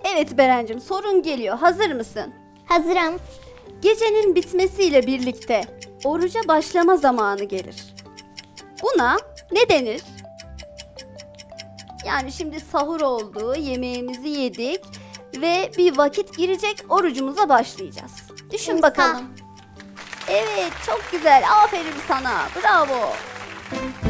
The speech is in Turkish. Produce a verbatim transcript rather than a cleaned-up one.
Evet Berencim, sorun geliyor. Hazır mısın? Hazırım. Gecenin bitmesiyle birlikte oruca başlama zamanı gelir. Buna ne denir? Yani şimdi sahur oldu, yemeğimizi yedik ve bir vakit girecek, orucumuza başlayacağız. Düşün İmsak. bakalım. Evet, çok güzel. Aferin sana. Bravo.